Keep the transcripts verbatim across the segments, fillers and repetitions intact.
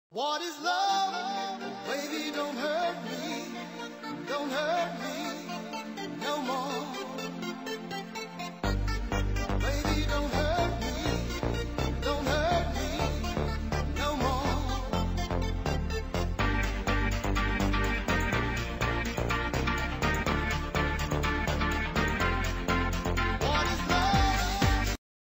What is love? Baby, don't hurt me. Don't hurt me no more. Baby, don't hurt me. Don't hurt me no more. What is love?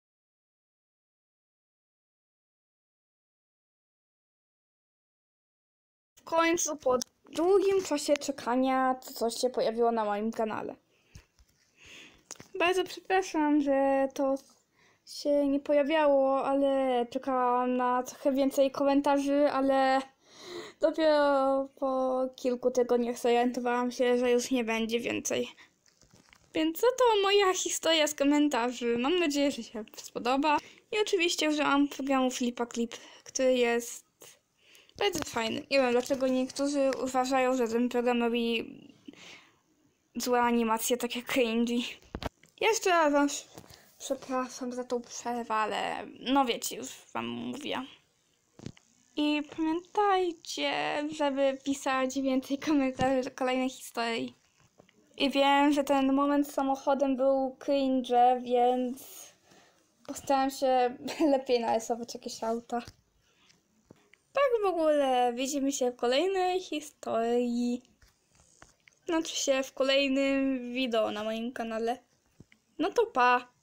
W końcu po długim czasie czekania to coś się pojawiło na moim kanale. Bardzo przepraszam, że to się nie pojawiało, ale czekałam na trochę więcej komentarzy, ale dopiero po kilku tygodniach zorientowałam się, że już nie będzie więcej. Więc to moja historia z komentarzy. Mam nadzieję, że się spodoba. I oczywiście użyłam programu Flipa Clip, który jest bardzo fajny. Nie wiem, dlaczego niektórzy uważają, że ten program robi złe animacje, tak jak cringy. Jeszcze raz wam przepraszam za tą przerwę, ale no wiecie, już wam mówię. I pamiętajcie, żeby pisać więcej komentarzy do kolejnej historii. I wiem, że ten moment z samochodem był cringe, więc postaram się lepiej narysować jakieś auta. Tak w ogóle, widzimy się w kolejnej historii. Znaczy się w kolejnym wideo na moim kanale. No to pa!